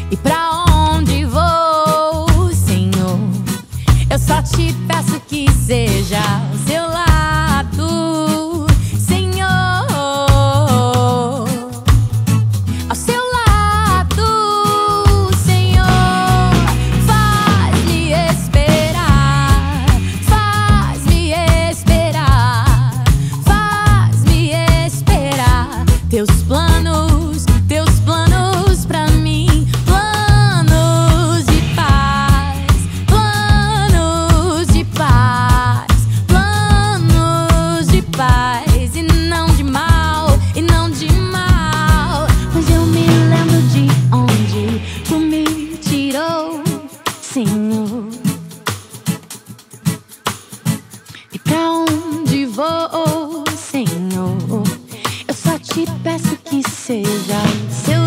E pra onde vou, Senhor? Eu só te peço que seja ao seu lado, Senhor. Ao seu lado, Senhor. Faz-me esperar, faz-me esperar, faz-me esperar. Teus planos pra mim, planos de paz, planos de paz, planos de paz, e não de mal, e não de mal. Mas eu me lembro de onde tu me tirou, Senhor. E pra onde vou, Senhor? Eu só te peço que seja o seu